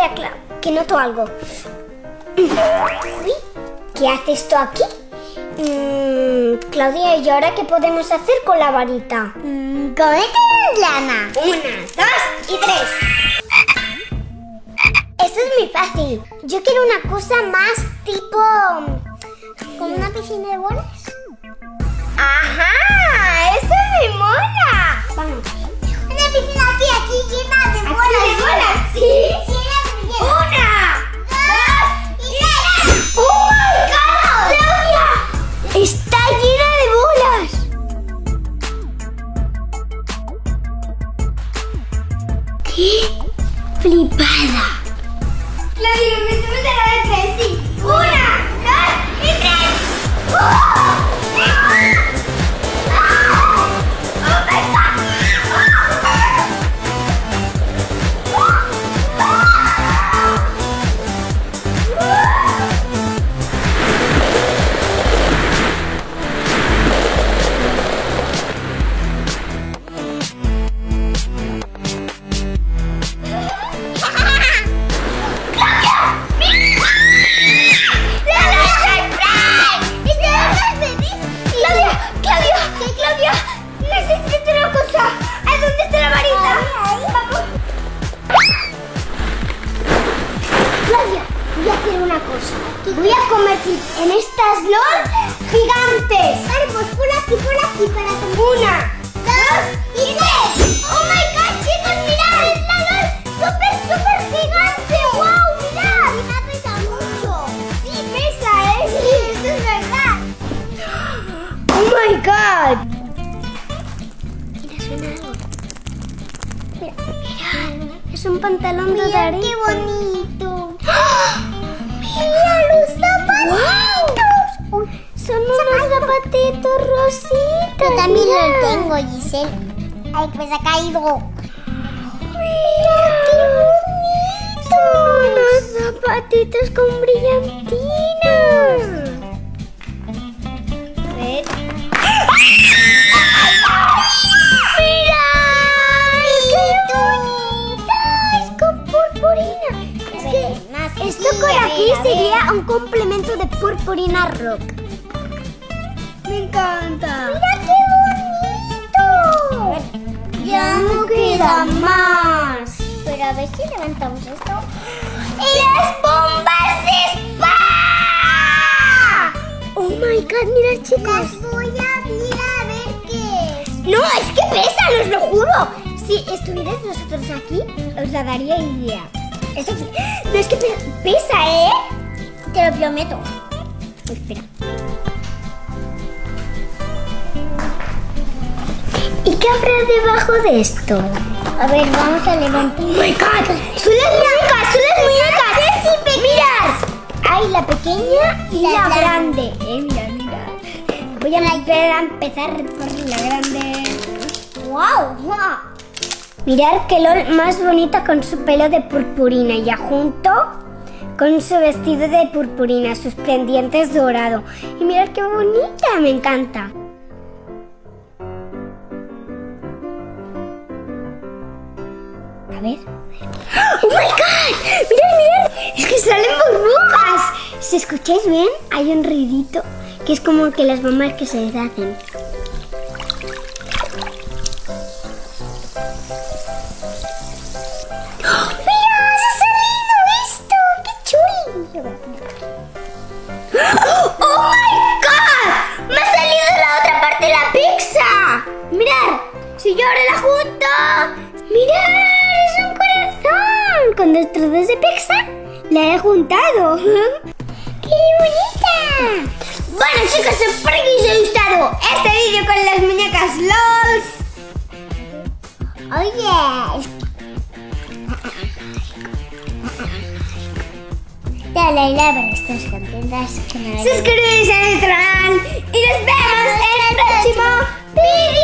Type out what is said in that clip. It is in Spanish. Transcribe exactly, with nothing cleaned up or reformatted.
espera, Clau, que noto algo. Uy, ¿qué hace esto aquí? Mm, Claudia, ¿y ahora qué podemos hacer con la varita? Mm, comete lana. Una, dos y tres. Eso es muy fácil. Yo quiero una cosa más tipo... ¿Con una piscina de bolas? ¡Ajá! ¡Eso me mola! Vamos. Una piscina aquí, aquí llena de bolas. ¿Aquí de bolas? Sí. Sí, llena. ¡Una! Dos y tres. ¡Oh my God! ¡Claudia! ¡Está llena de bolas! ¡Qué flipada! Claudia, me subes a la de tres, sí. ¡Una! ¡Dos y tres! ¡Oh! ¡Oh! ¡Oh my God! Voy a convertir en estas LOL gigantes. Vale, pues por aquí, por aquí, para que... Una, dos y tres. ¡Oh my God, chicos! ¡Mirad! ¡Es la LOL súper, súper gigante! ¡Wow! ¡Mirad! ¡Mirad, pesa mucho! sí, pesa, ¿eh? Sí, eso es verdad. ¡Oh my God! Mira, suena algo. Mira, mira. Es un pantalón de Mirad Darío. qué bonito. ¡Mira los zapatitos! ¡Wow! Son unos zapatitos rositas. Yo también mira. lo tengo, Giselle. Ay, pues ha caído. ¡Mira qué bonito! Unos zapatitos con brillantina. A ver. ¡Mira! ¡Qué bonita! Es con purpurina. Es que Más esto aquí, por a aquí ver, a ver. sería un complemento de purpurina rock. Me encanta. ¡Mira qué bonito! Ya no queda más. Pero a ver si levantamos esto. ¡Las bombas de spa! ¡Oh my God! Mira, chicos. Las voy a abrir a ver qué es. No, es que pesa, os lo juro. Si estuvierais vosotros aquí, os la daría idea. Eso sí. No, es que pesa, pesa, ¿eh? Te lo prometo. Espera. ¿Y qué habrá debajo de esto? A ver, vamos a levantar. ¡Oh my God! ¡Son las muñecas! ¡Son las muñecas! ¡Mirad! Hay la pequeña y la, La grande. Eh, mira, mira. Voy a empezar a empezar por la grande. ¡Wow! ¡Wow! Mirad qué LOL más bonita con su pelo de purpurina y adjunto con su vestido de purpurina, sus pendientes dorado. Y mirad qué bonita, me encanta. A ver. ¡Oh my God! ¡Mirad, mirad! ¡Es que salen burbujas! Si escucháis bien, hay un ruidito que es como que las mamás que se deshacen. ¡Oh my God! ¡Me ha salido de la otra parte de la pizza! ¡Mirad! ¡Si yo ahora la junto! ¡Mirad! ¡Es un corazón! Con dos trozos de pizza la he juntado. ¡Qué bonita! Bueno, chicos, espero que os haya gustado este vídeo con las muñecas LOLs. Oye, dale like para estar contentas. Suscríbete a nuestro canal y nos vemos en el próximo vídeo.